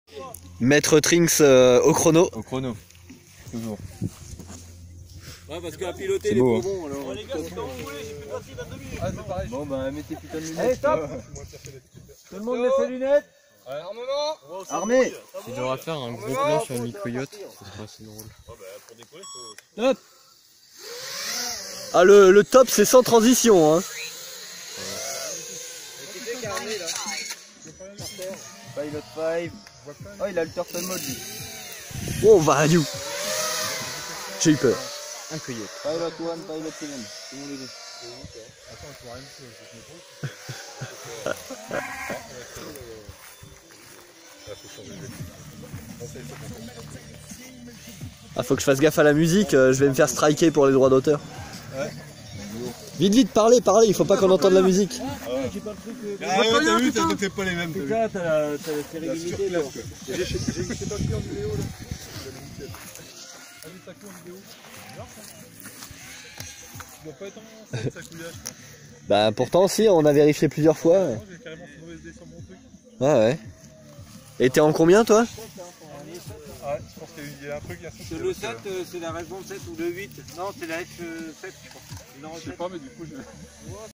Maître Trinks au chrono. Au chrono, toujours. Ouais, parce qu'à piloter, C'est il est beau, pas bon. Alors, les gars, c'est quand vous voulez, j'ai plus de batterie dans 2 minutes. Ah, c'est pareil. Bon, bah, mettez putain de lunettes. Allez, stop. Tout le monde met ses lunettes. Armement. Armé. Il devra faire un gros plan sur une micro-yacht, ça serait assez drôle. Top. Ah le top c'est sans transition hein. Pilot 5. Oh, il a le turtle mode lui. Oh va you. J'ai eu peur. Un coyote. Pilot 1, Pilot 7. Tout le monde est deux. Ah faut que je fasse gaffe à la musique, je vais me faire striker pour les droits d'auteur. Ouais. Vite parlez, il faut pas qu'on entende la musique. J'ai pas le truc. Ah ouais, t'as vu, t'as pas les mêmes. C'est ça, t'as la série limitée là. J'ai pas pris en vidéo là. Allez, ça coule en vidéo. Tu dois pas être en scène, ça couillage. Bah pourtant si, on a vérifié plusieurs fois. Moi j'ai carrément fait une OSD sur mon truc. Ah ouais. Et t'es en combien toi? Ouais, je pense qu'il y a un truc, il y a C'est le 7, c'est la raison 7 ou le 8. Non, c'est la F7, je crois. Je sais pas, mais du coup, je...